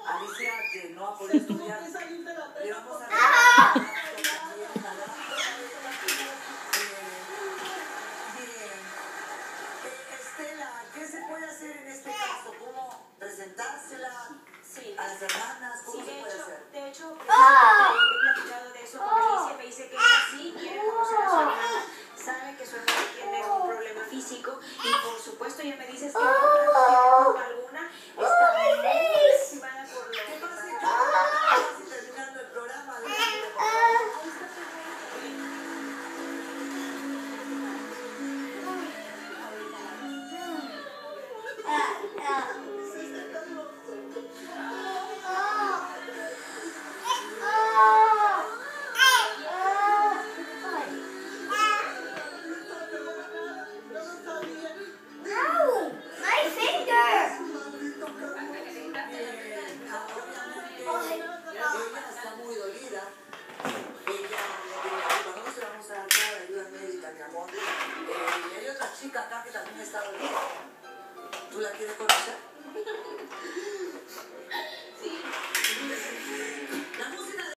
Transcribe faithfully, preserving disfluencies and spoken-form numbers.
Alicia, que no ha podido estudiar, le vamos a ¡Ah! Estela, ¿qué se puede hacer en este caso? ¿Cómo presentársela Sí. a las hermanas? ¿Cómo Sí, se de puede hecho, hacer? de hecho, he platicado de eso con Alicia, me dice que ella sí quiere conocer a su hermana, sabe que su hermana tiene un problema físico y por supuesto ella me dice que no tiene culpa alguna, está muy lastimada por lo ¿Qué que pasa? pasa. Casi terminando el programa, díganme, por favor. Ella está muy dolida. Ella no tiene culpa. Nosotros le vamos a dar toda la ayuda médica, mi amor. Eh, y hay otra chica acá que también está dolida. ¿Tú la quieres conocer? Sí.